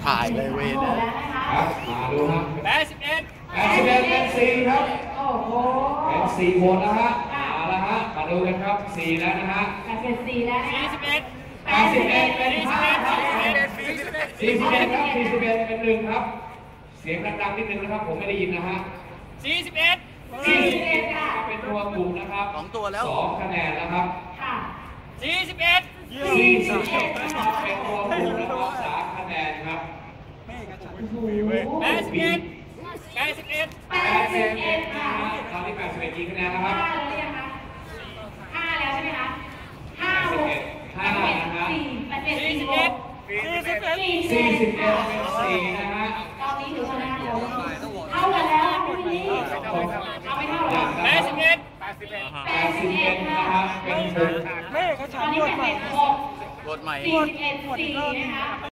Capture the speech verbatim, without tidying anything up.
ถ่ายเลยเว้ยครับมาดูครับแปดสิบเอ็ดแปดสิบเอ็ดเป็นสี่ครับโอ้โหเป็นสี่หมดแล้วฮะมาแล้วฮะมาดูกันครับสี่แล้วนะฮะแปดสิบสี่แล้วสี่สิบเอ็ดแปดสิบเอ็ดเป็นห้าครับสี่สิบเอ็ดครับสี่สิบเอ็ดเป็นหนึ่งครับเสียงดังๆนิดนึงนะครับผมไม่ได้ยินนะฮะสี่สิบเอ็ดสี่สิบเอ็ดเป็นตัวกลุ่มนะครับสองตัวแล้วสองคะแนนนะครับค่ะสี่สิบเอ็ดสี่สิบเอ็ดเป็นตัวกลุ่มนะครับสามคะแนนครับแปดสิบเอ็ดแปดสิบเอ็ดแปดสิบเอ็ดนะฮะตอนนี้แปดสิบเอ็ดกี่คะแนนนะครับห้าแล้วยังคะห้าแล้วใช่ไหมคะห้าหกห้านะครับแปดสิบสี่หกสี่สิบเอ็ดสี่สิบเอ็ดเป็นสี่นะฮะตอนนี้ถือชนะแล้วเท่ากันแล้วพี่นี่เอาไม่เท่าหรอแปดสิบเอ็ดแปดสิบเอ็ดนะครับเป็นหนึ่งตอนนี้แปดสิบหกกดใหม่สี่สิบเอ็ดสี่นะคะ